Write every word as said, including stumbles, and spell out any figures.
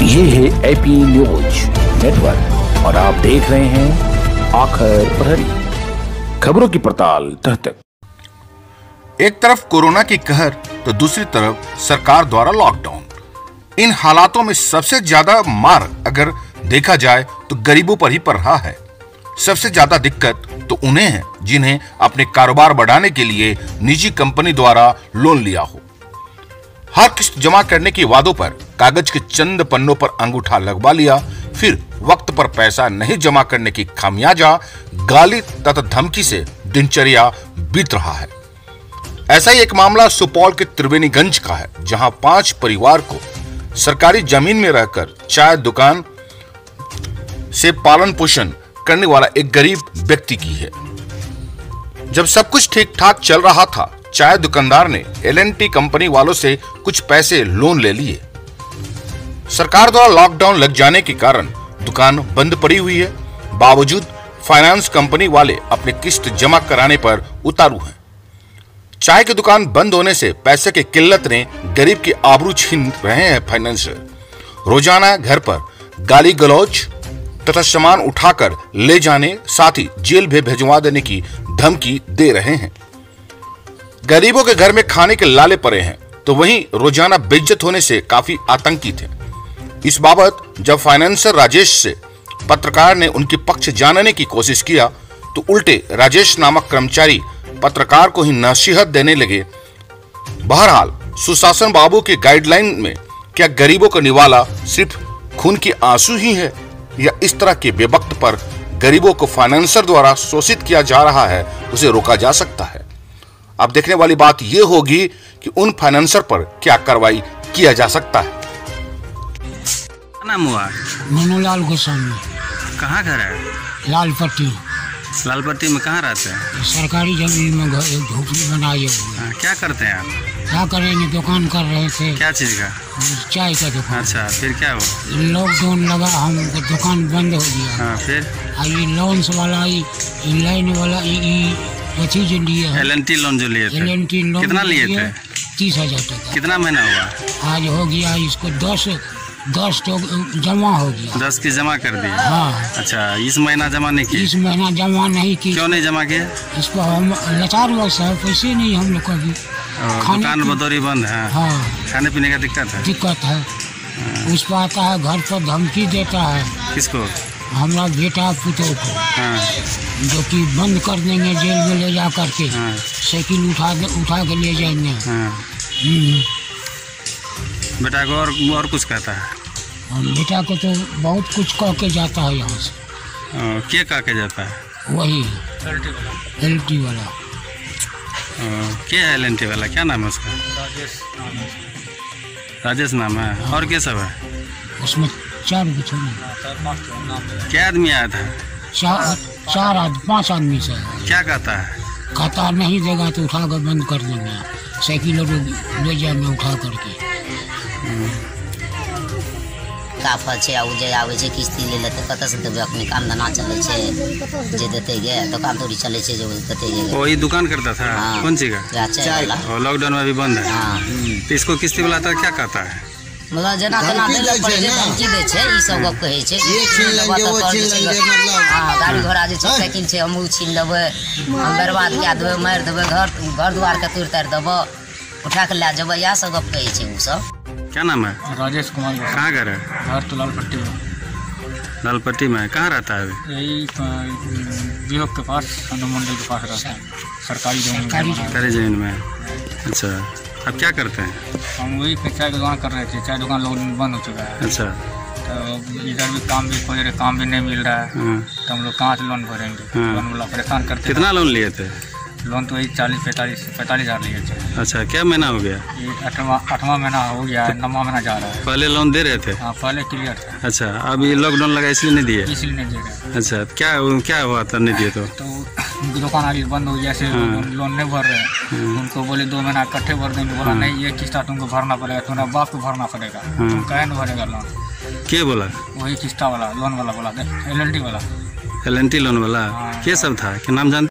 ये है AP news network और आप देख रहे हैं आखिर प्रहरी, खबरों की पड़ताल तह तक। एक तरफ कोरोना की कहर तो दूसरी तरफ सरकार द्वारा लॉकडाउन। इन हालातों में सबसे ज्यादा मार अगर देखा जाए तो गरीबों पर ही पड़ रहा है। सबसे ज्यादा दिक्कत तो उन्हें है जिन्हें अपने कारोबार बढ़ाने के लिए निजी कंपनी द्वारा लोन लिया हो। हर किस्त जमा करने के वादों पर कागज के चंद पन्नों पर अंगूठा लगवा लिया, फिर वक्त पर पैसा नहीं जमा करने की खामियाजा गाली तथा धमकी से दिनचर्या बीत रहा है। ऐसा ही एक मामला सुपौल के त्रिवेणीगंज का है, जहां पांच परिवार को सरकारी जमीन में रहकर चाय दुकान से पालन पोषण करने वाला एक गरीब व्यक्ति की है। जब सब कुछ ठीक ठाक चल रहा था, चाय दुकानदार ने एल एंड टी कंपनी वालों से कुछ पैसे लोन ले लिए। सरकार द्वारा लॉकडाउन लग जाने के कारण दुकान बंद पड़ी हुई है, बावजूद फाइनेंस कंपनी वाले अपने किस्त जमा कराने पर उतारू हैं। चाय की दुकान बंद होने से पैसे की किल्लत ने गरीब की आबरू छीन रहे हैं फाइनेंसर। रोजाना घर पर गाली गलौज तथा सामान उठाकर ले जाने, साथ ही जेल भी भिजवा देने की धमकी दे रहे हैं। गरीबों के घर में खाने के लाले पड़े हैं, तो वहीं रोजाना बेइज्जत होने से काफी आतंकित है। इस बाबत जब फाइनेंसर राजेश से पत्रकार ने उनकी पक्ष जानने की कोशिश किया, तो उल्टे राजेश नामक कर्मचारी पत्रकार को ही नसीहत देने लगे। बहरहाल सुशासन बाबू के गाइडलाइन में क्या गरीबों का निवाला सिर्फ खून की आंसू ही है, या इस तरह के बेवक्त पर गरीबों को फाइनेंसर द्वारा शोषित किया जा रहा है, उसे रोका जा सकता है। अब देखने वाली बात यह होगी कि उन फाइनेंसर पर क्या कार्रवाई किया जा सकता है। नाम हुआ मनोलाल गोस्वामी। कहाँ घर है? लालपट्टी। लालपट्टी में कहाँ रहते हैं? सरकारी जमीन में घर झोपड़ी बनाई है। क्या करते हैं आप? क्या करेंगे, दुकान कर रहे थे। क्या चीज़ का? चाय का दुकान। अच्छा, फिर क्या हुआ? लॉकडाउन लगा, हम दुकान बंद हो गया। हाँ, फिर ये लोन वाला लाइन वाला अथी जो लिए एल एन टी लोन जो लिए थे, एल एन टी लोन कितना लिए थे? तीस हजार टका। कितना महीना हुआ? आज हो गया इसको दस दस तो जमा हो गया। दस की जमा कर दी? हाँ। अच्छा, इस महीना जमा नहीं की? इस महीना जमा नहीं की। क्यों नहीं जमा किए? इस पर हम लाचार लोग है, पैसे नहीं हम लोग कभी। दुकान बदौरी बंद है। हाँ, खाने पीने का दिक्कत है। दिक्कत है। उस पर आता है, घर पर धमकी देता है। किसको? हमारा बेटा पुतों को। हाँ। जो कि बंद कर देंगे जेल में ले जा करके। हाँ। साइकिल उठा के उठा के ले जाएंगे। हाँ। बेटा को और और कुछ कहता है? और बेटा को तो बहुत कुछ कह के जाता है यहाँ से। क्या कह के जाता है? वही एल टी वाला। क्या है एल एन टी वाला? क्या नाम है उसका? राजेश नाम है। राजेश नाम है। हाँ। और क्या सब है उसमें? चार बच्चों। क्या आदमी आया था? चार चार आदमी पाँच आदमी से। क्या कहता है? कहता नहीं देगा तो उठा कर बंद कर देंगे, साइकिल ले जाएंगे उठा करके। काफल छै आ जे आबै छै किस्ती ले लेते कत से देबे, अपने काम धंधा चले छै जे देते गे, दुकान थोड़ी चले छै जो देते गे। वो ये दुकान करता था? हाँ। कौन सी का? चाय वाला। लॉकडाउन में अभी बंद है। हाँ। तो इसको किस्ती वाला था क्या कहता है? मतलब जना तना देले पर जे धमकी दे छै, ई सब गप कहै छै। ये छीन लेंगे, वो छीन लेंगे, मतलब हां, गाड़ी घोड़ा जे छै, साइकिल छै, हम छीन लेबै, हम बर्बाद कए देबै, मार देबै, घर घर द्वार के तोड़ तार देबै, उठा के ले जेबै, या सब गप कहै छै उ सब। क्या नाम है? राजेश कुमार। कहाँ घर है? घर तो लालपट्टी में। लालपट्टी में कहाँ रहता है? यही बिहोक के पास, मंडी के पास रहता है। सरकारी जमीन। सरकारी जमीन में। अच्छा, अब क्या करते हैं? हम वही चाय की दुकान कर रहे थे, चाय दुकान लॉकडाउन बंद हो चुका है। अच्छा, तो इधर भी काम भी खोज रहे, काम भी नहीं मिल रहा है। तो हम लोग कहाँ से लोन भरेंगे? लोन वाला परेशान करते। कितना लोन लिए थे? लोन तो वही चालीस पैंतालीस पैंतालीस हज़ार लिए थे। अच्छा, क्या महीना हो गया? ये आठवां आठवां महीना हो गया है, नौवां महीना जा रहा है। पहले लोन दे रहे थे? हाँ, पहले क्लियर था। अच्छा, अभी लॉकडाउन लगा इसलिए नहीं दिए? इसलिए नहीं दे रहे। अच्छा, क्या क्या हुआ था नहीं दिए तो? तो उनकी दुकान आगे बंद हो गया, जैसे लोन नहीं भर रहे। उनको बोले दो महीना इकट्ठे भर देंगे, बोला नहीं, ये किस्ता तुमको भरना पड़ेगा, तुम्हारा बाप को भरना पड़ेगा, तुम कहे नहीं भरेगा लोन। क्या बोला? वही किस्ता वाला, लोन वाला बोला, एल एन टी वाला। एल एन टी लोन वाला? क्या सब था, क्या नाम जानते?